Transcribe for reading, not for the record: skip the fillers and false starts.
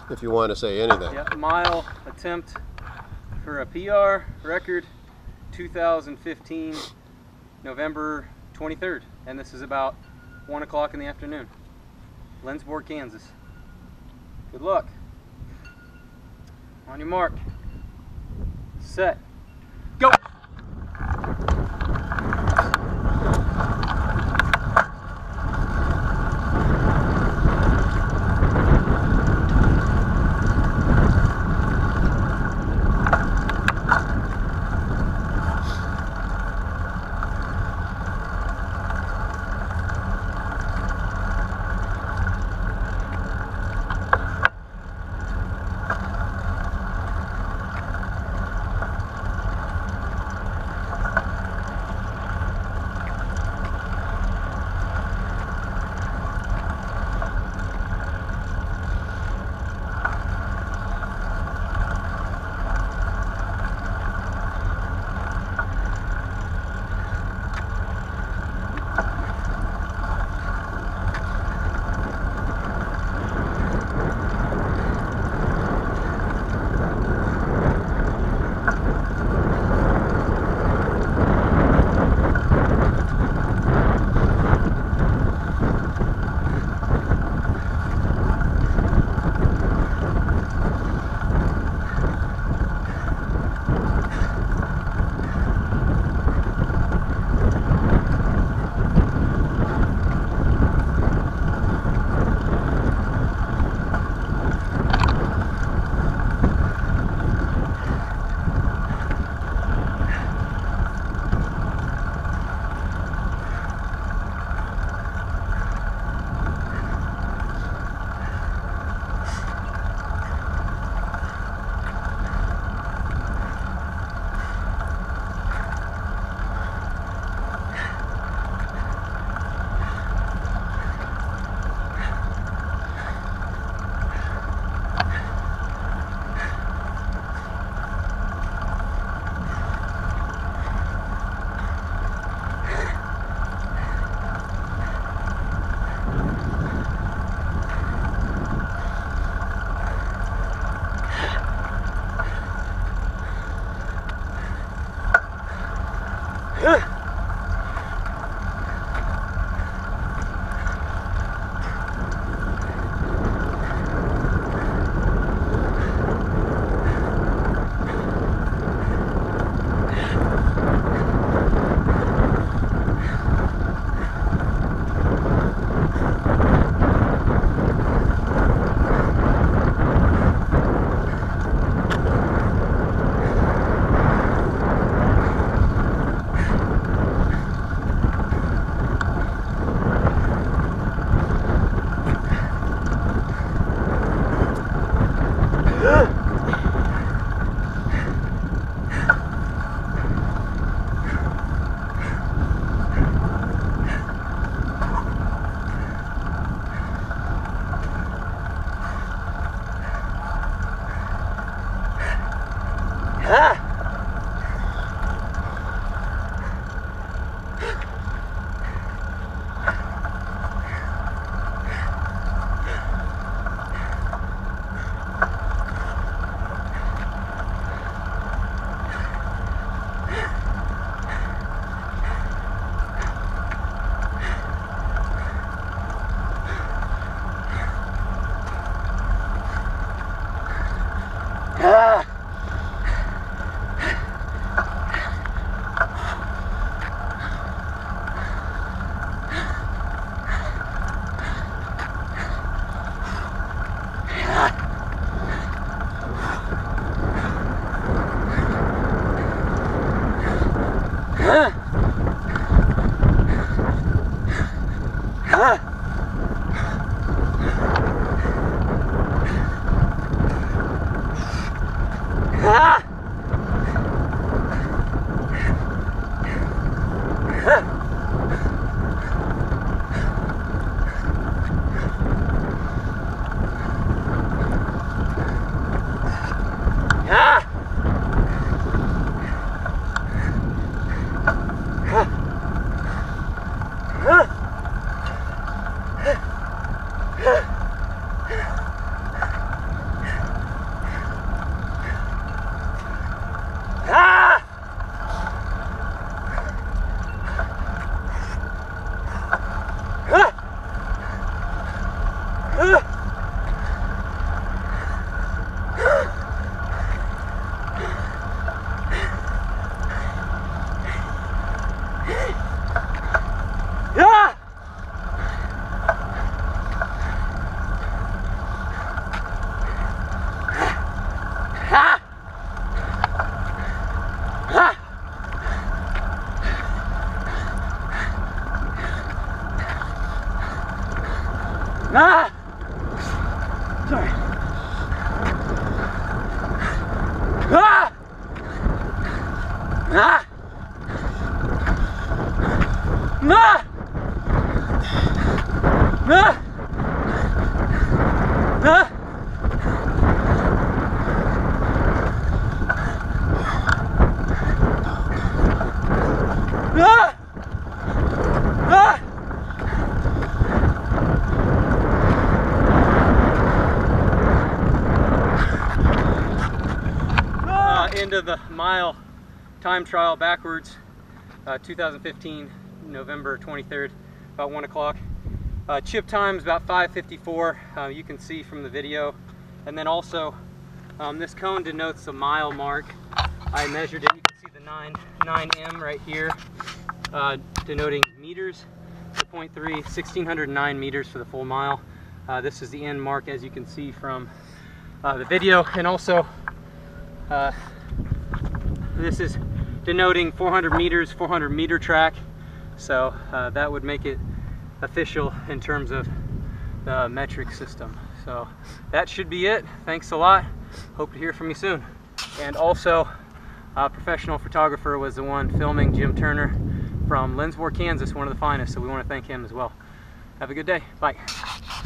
if you want to say anything. Yeah, mile attempt for a PR record, 2015, November 23rd. And this is about 1 o'clock in the afternoon. Lindsborg, Kansas. Good luck. On your mark. Set. Go! of the mile time trial backwards. 2015, November 23rd, about 1 o'clock. Chip time is about 5:54. You can see from the video. And then also, this cone denotes the mile mark. I measured it. You can see the 9M right here, denoting meters. The 0.3, 1,609 meters for the full mile. This is the end mark, as you can see from the video. And also, this is denoting 400 meters, 400 meter track. So that would make it official in terms of the metric system. So that should be it. Thanks a lot. Hope to hear from you soon. And also, a professional photographer was the one filming Jim Turner from Lindsborg, Kansas, one of the finest. So we want to thank him as well. Have a good day. Bye.